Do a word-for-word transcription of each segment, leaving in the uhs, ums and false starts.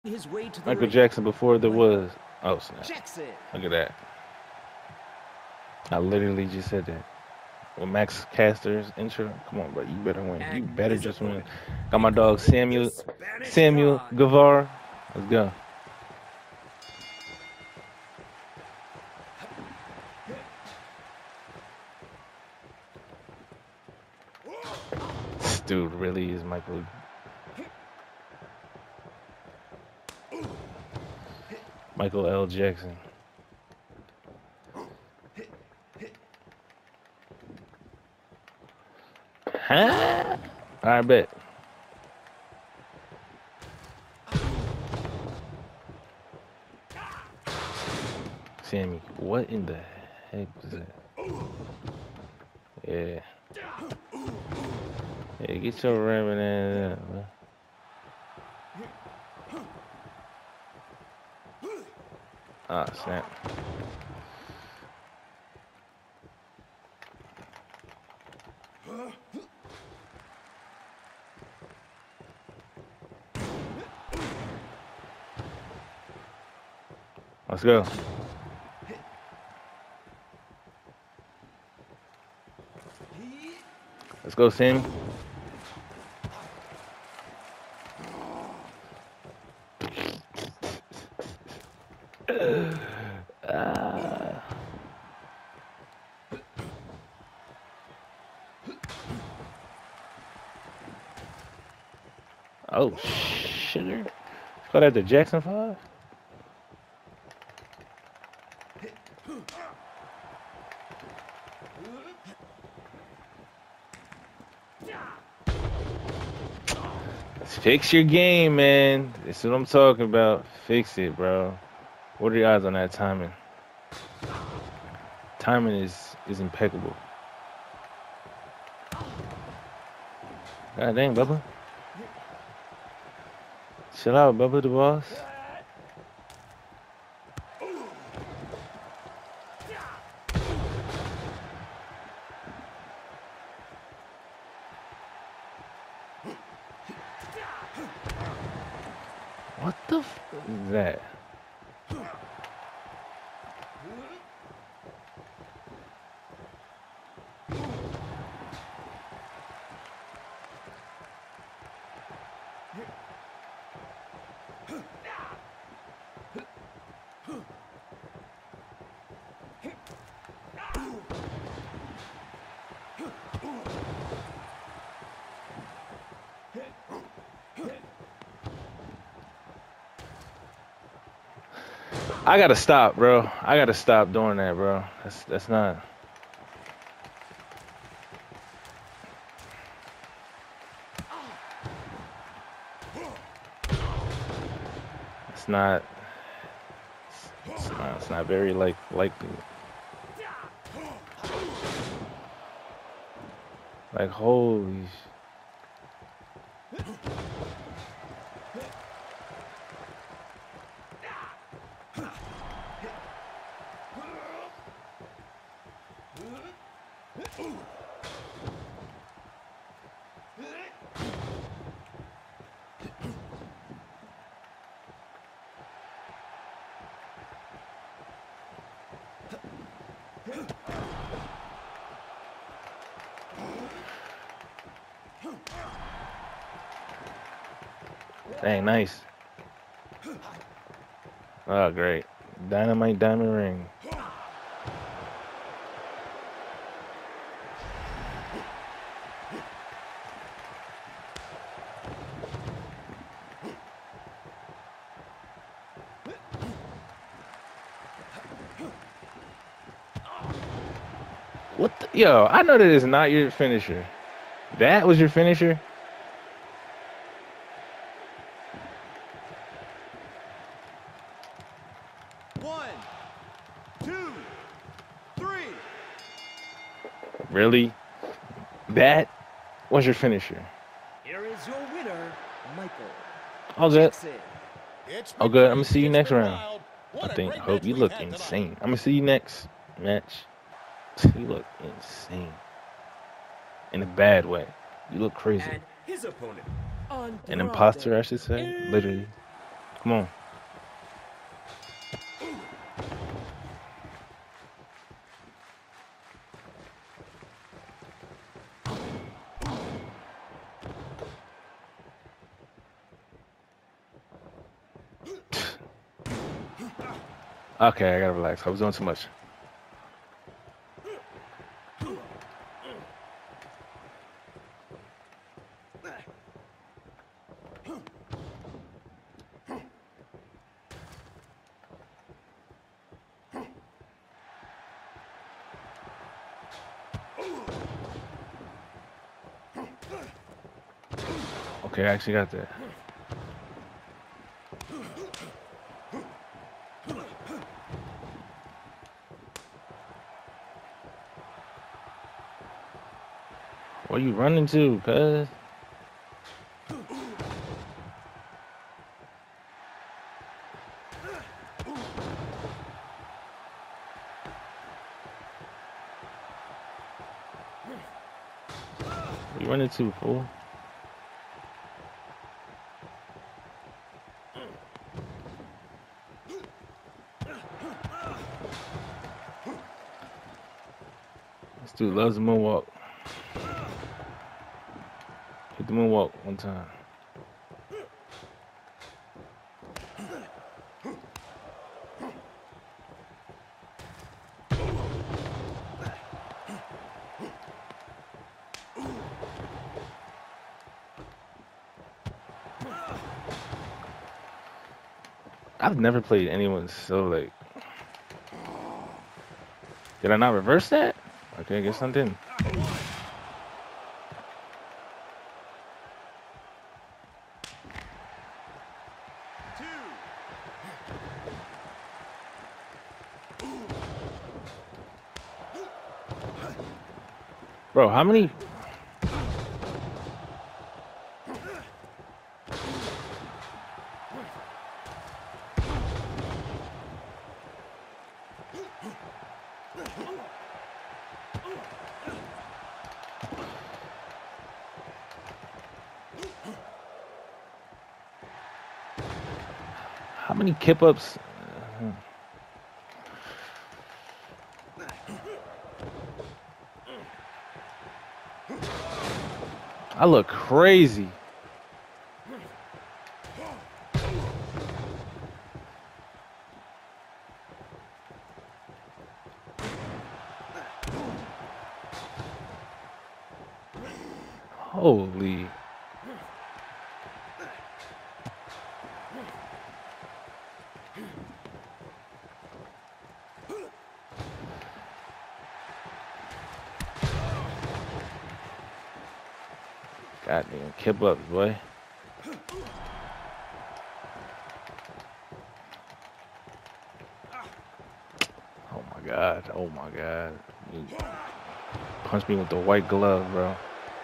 His way to the Michael ring. Jackson before there was. Oh snap! Jackson. Look at that. I literally just said that. With Max Caster's intro. Come on, bro. You better win. You And better his just win. opponent. Got We my call dog him the Samuel Spanish Samuel God. Guevara. Let's go. This dude really is Michael. Michael L. Jackson. Huh? I bet. Sammy, what in the heck was that? Yeah. Hey, get your rabbit ass up, man. Ah, snap. Let's go. Let's go, Sammy. Ah. Oh, sugar. Call that the Jackson Five? Fix your game, man. That's what I'm talking about. Fix it, bro. What are your odds on that timing? Timing is is impeccable. God dang, Bubba. Chill out, Bubba the boss. What the f is that? I gotta stop, bro. I gotta stop doing that, bro. That's that's not. It's not. It's not. It's not very like likely. Like holy. Dang, nice. Oh, great. Dynamite diamond ring. What the, yo, I know that is not your finisher. That was your finisher? One, two, three. Really? That was your finisher. Here is your winner, Michael All good. Jackson. It's All been good. I'm gonna crazy. see you It's next been round. wild. I What a think. great Hope match you we've look had tonight. insane. I'm gonna see you next match. You look insane. In a bad way. You look crazy. And his opponent, An imposter, I Andrade should say. El Literally. Come on. Okay, I gotta relax. I was doing too much. Okay, I actually got that. What are you running to, cuz? What you running to, fool? This dude loves the moonwalk. Hit the moonwalk one time. I've never played anyone so like. Did I not reverse that? Okay, I guess I didn't. Bro, how many? How many kip ups? I look crazy. Holy. Goddamn kip ups, boy. Oh my god. Oh my god. You punched me with the white glove, bro.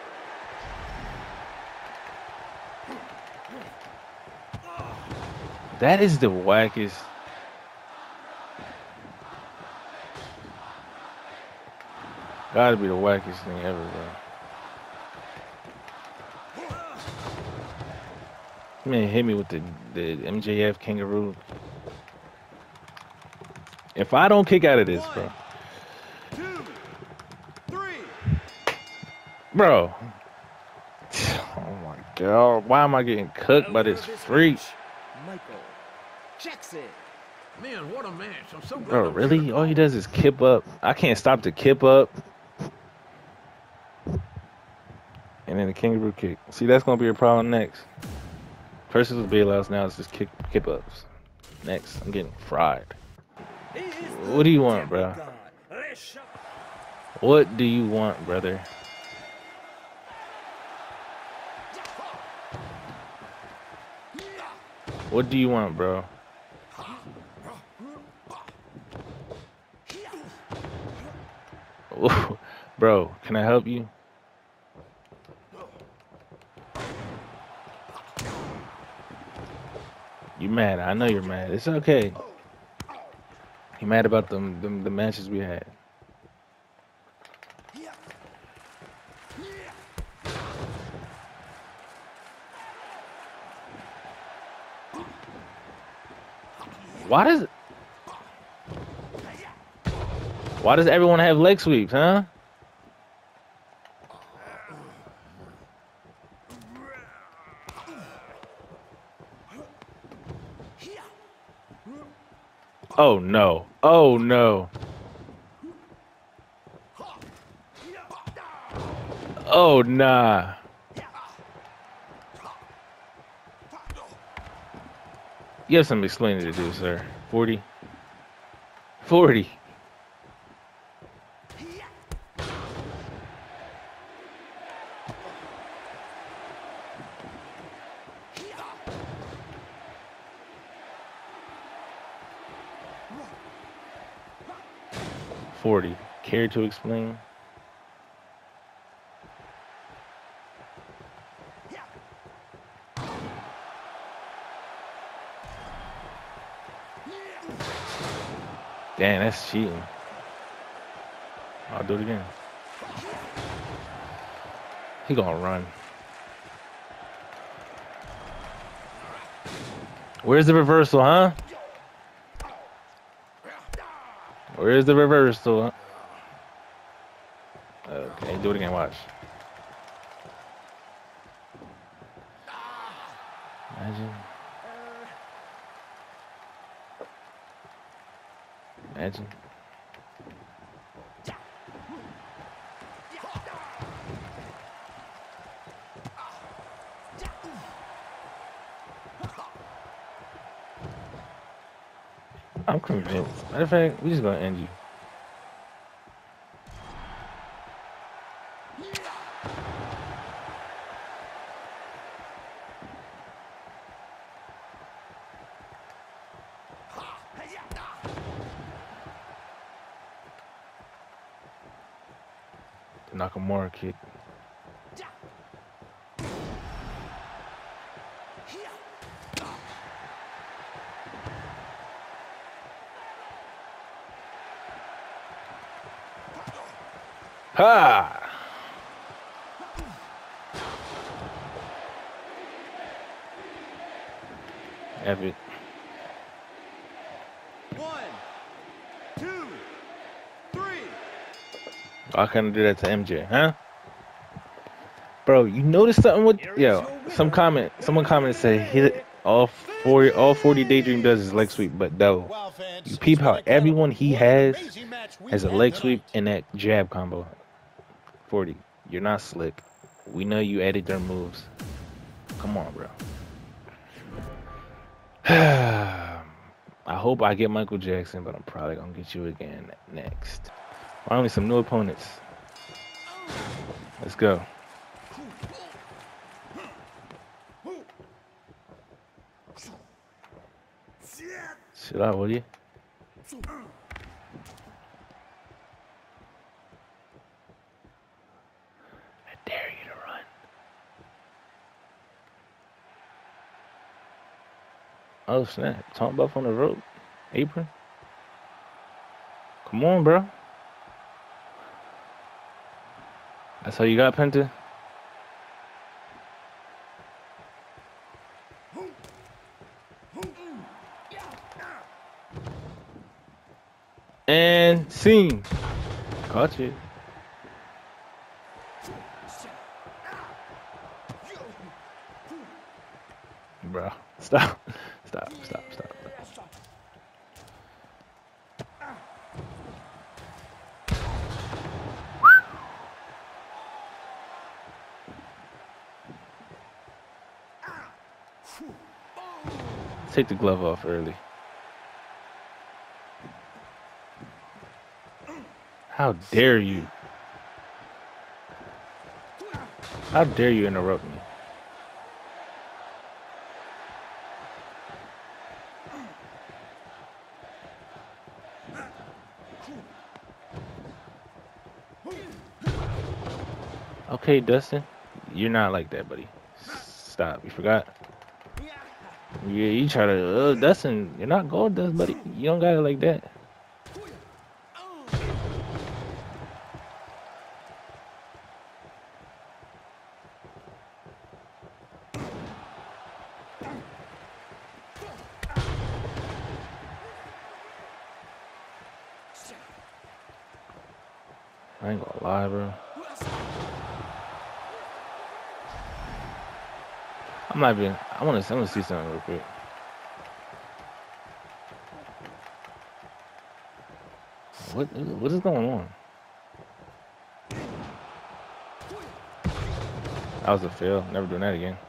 That is the wackest. Gotta be the wackest thing ever, bro. Man, hit me with the, the M J F kangaroo. If I don't kick out of this, bro. Two, three. Bro. Oh my god. Why am I getting cooked by this freak? Michael Jackson. Man, what a match. I'm so glad. Bro, really? All he does is kip up. I can't stop the kip up. And then the kangaroo kick. See, that's going to be a problem next. First it was bailouts, now it's just kick, kip ups. Next, I'm getting fried. What do you want, bro? What do you want, brother? What do you want, bro? Ooh, bro, can I help you? You mad? I know you're mad. It's okay. You mad about them, them the matches we had? Why does Why does everyone have leg sweeps, huh? Oh no. Oh no. Oh nah. You have some explaining to do, sir. forty. forty. forty. Care to explain? Damn, that's cheating. I'll do it again. He gonna run. Where's the reversal, huh? Where's the reversal? Huh? Okay, do it again, watch. Imagine. Imagine. I'm convinced. Matter of fact, we just gonna end you. The Nakamura kick. Ha! Epic. One, two, three. I couldn't do that to M J, huh? Bro, you noticed something with yo? Some comment, someone commented say he all forty, all forty Daydream does is leg sweep, but though you peep how everyone he has has a leg sweep and that jab combo. forty, you're not slick. We know you added their moves. Come on, bro. I hope I get Michael Jackson, but I'm probably gonna get you again next. Finally, some new opponents. Let's go. Chill out, will you? I dare you to run. Oh snap! Tom Buff on the rope, apron. Come on, bro. That's how you got, Penta. And scene. Caught you. Bro, stop. Stop, stop, stop. Take the glove off early. How dare you? How dare you interrupt me? Okay, Dustin, you're not like that, buddy. Stop. You forgot? Yeah, you try to, uh, Dustin, you're not gold dust, buddy. You don't got it like that. I ain't gonna lie, bro. I'm not even. I want to. I want to see something real quick. What? What is going on? That was a fail. Never doing that again.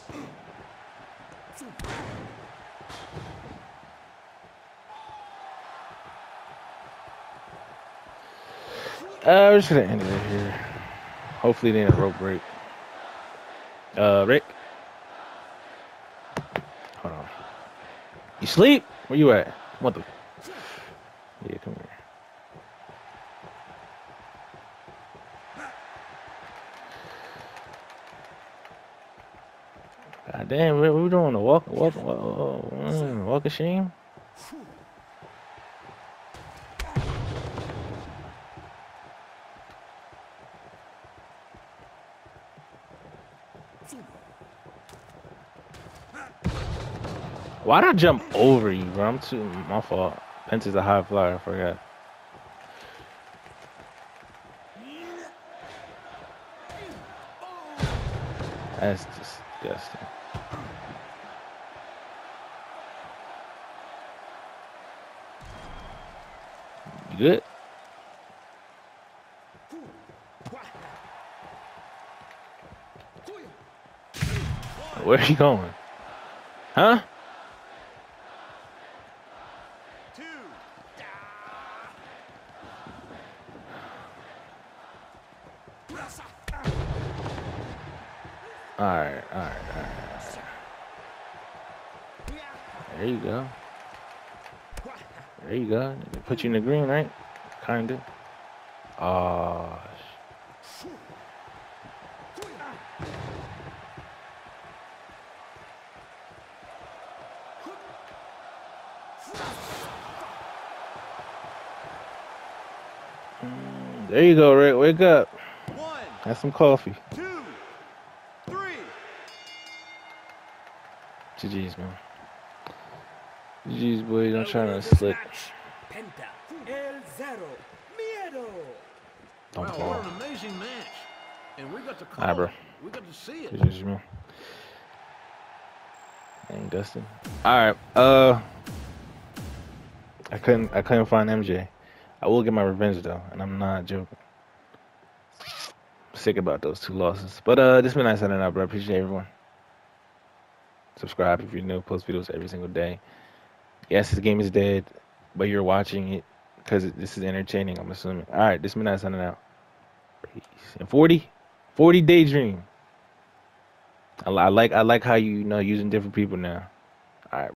Uh, we're just gonna end it here. Hopefully, they ain't a rope break. Uh, Rick. Hold on. You sleep? Where you at? What the? Yeah, come here. God damn, what we doing? A walk, walk, walk, walk, walk of shame? Why'd I jump over you, bro? I'm too. My fault. Pence is a high flyer. I forgot. That's disgusting. You good? Where are you going? Huh? Alright, alright, alright. There you go. There you go. Put you in the green, right? Kinda. Oh. There you go, Rick. Wake up. One. Have some coffee. Two. Three. G G's, man. G G's, boy. Don't try to slick. Don't Wow, fall. what an amazing match. And we got to call Alright, bro. it. We got to see it. G G's, man. Dang, Dustin. Alright, uh. I couldn't, I couldn't find M J. I will get my revenge, though, and I'm not joking. Sick about those two losses. But uh, this has been nice signing out, bro. Appreciate everyone. Subscribe if you're new. Post videos every single day. Yes, this game is dead, but you're watching it because this is entertaining, I'm assuming. All right, this has been nice signing out. Peace. And forty, forty Daydream. I, I like, I like how you, you know using different people now. All right.